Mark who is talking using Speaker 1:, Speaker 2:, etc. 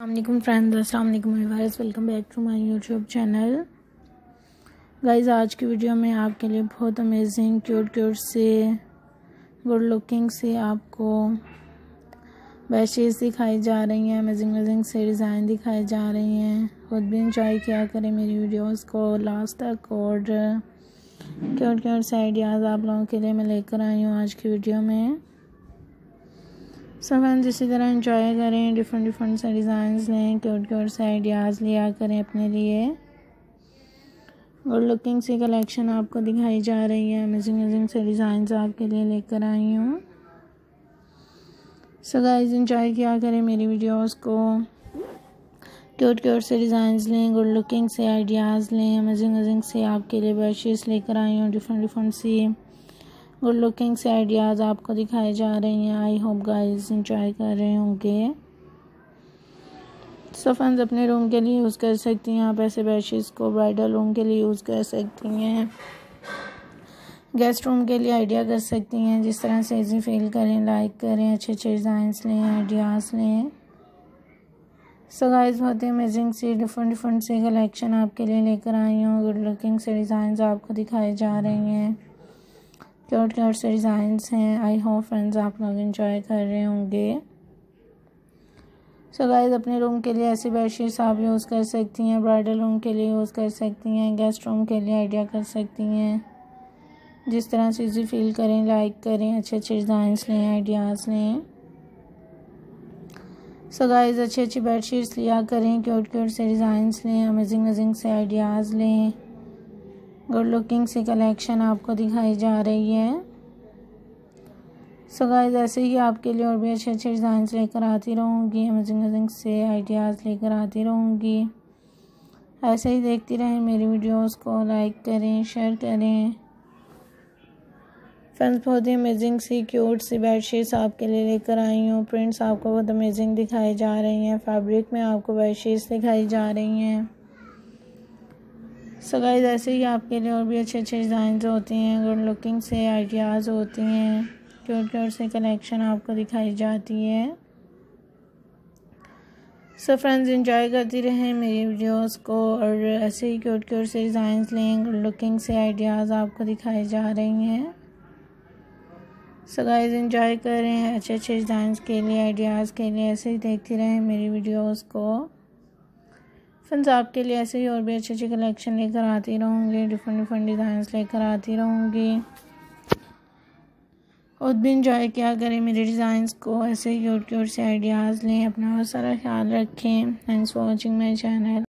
Speaker 1: अस्सलाम फ्रेंड्स, अस्सलाम वालेकुम viewers, welcome back to my YouTube channel. Guys, आज की वीडियो में आपके लिए बहुत अमेजिंग क्यूट से गुड लुकिंग से आपको बेडशीट्स दिखाई जा रही हैं। अमेजिंग से डिज़ाइन दिखाई जा रही हैं। खुद भी इंजॉय किया करें मेरी वीडियोस को लास्ट तक। और क्यूट से आइडियाज़ आप लोगों के लिए मैं लेकर आई हूँ आज की वीडियो में। सब फ्रेंड्स इसी तरह इंजॉय करें, डिफरेंट से डिज़ाइंस लें, क्यूट से आइडियाज़ लिया करें अपने लिए। गुड लुकिंग सी कलेक्शन आपको दिखाई जा रही है। अमेजिंग से डिज़ाइंस आपके लिए लेकर आई हूँ। सो गाइस, इंजॉय किया करें मेरी वीडियोस को। क्यूट से डिज़ाइंस लें, गुड लुकिंग से आइडियाज़ लें। अमेजिंग से आपके लिए बेडशीट्स लेकर आई हूँ। डिफरेंट सी गुड लुकिंग से आइडियाज़ आपको दिखाए जा रही हैं। आई होप गाइस इंजॉय कर रहे होंगे। सो फ्रेंड्स, अपने रूम के लिए यूज़ कर सकती हैं आप ऐसे बेडशीट्स को। ब्राइडल रूम के लिए यूज़ कर सकती हैं। गेस्ट रूम के लिए आइडिया कर सकती हैं। जिस तरह से इजी फील करें, लाइक करें, अच्छे डिज़ाइंस लें, आइडियाज़ लें। सो गाइस, बहुत ही अमेजिंग सी डिफरेंट सी कलेक्शन आपके लिए लेकर आई हूँ। गुड लुकिंग से डिज़ाइंस आपको दिखाई जा रही हैं। क्यूट से डिज़ाइंस हैं। आई होप फ्रेंड्स आप लोग एंजॉय कर रहे होंगे। सो गाइस, अपने रूम के लिए ऐसी बेडशीट्स आप यूज़ कर सकती हैं। ब्राइडल रूम के लिए यूज़ कर सकती हैं। गेस्ट रूम के लिए आइडिया कर सकती हैं। जिस तरह से इजी फील करें, लाइक करें, अच्छे डिज़ाइंस लें, आइडियाज़ लें। सो गाइस, अच्छी बेडशीट्स लिया करें, क्यूट से डिज़ाइंस लें, अमेजिंग से आइडियाज़ लें। गुड लुकिंग सी कलेक्शन आपको दिखाई जा रही है। सो गाइस, ऐसे ही आपके लिए और भी अच्छे डिज़ाइंस लेकर आती रहूँगी। अमेजिंग से आइडियाज़ लेकर आती रहूँगी। ऐसे ही देखती रहें मेरी वीडियोस को। लाइक करें, शेयर करें। फ्रेंड्स, बहुत ही अमेजिंग सी क्यूट सी बेडशीट्स आपके लिए लेकर आई हूँ। प्रिंट्स आपको बहुत अमेजिंग दिखाई जा रही हैं। फैब्रिक में आपको बेडशीट्स दिखाई जा रही हैं। सो गाइस, ऐसे ही आपके लिए और भी अच्छे डिज़ाइंस होती हैं। गुड लुकिंग से आइडियाज़ होती हैं। क्यूट से कलेक्शन आपको दिखाई जाती है। सो फ्रेंड्स, एंजॉय करती रहें मेरी वीडियोस को। और ऐसे ही क्यूट से डिज़ाइंस लें, गुड लुकिंग से आइडियाज़ आपको दिखाई जा रही हैं। सो गाइस, एंजॉय करें अच्छे डिज़ाइंस के लिए, आइडियाज़ के लिए। ऐसे ही देखती रहें मेरी वीडियोस को। फ्रेंड्स, आपके लिए ऐसे ही और भी अच्छी कलेक्शन लेकर आती रहूँगी। डिफरेंट डिज़ाइंस लेकर आती रहूँगी। खुद भी इंजॉय किया करें मेरे डिज़ाइंस को। ऐसे ही क्यूट से आइडियाज़ लें। अपना बहुत सारा ख्याल रखें। Thanks for watching my channel.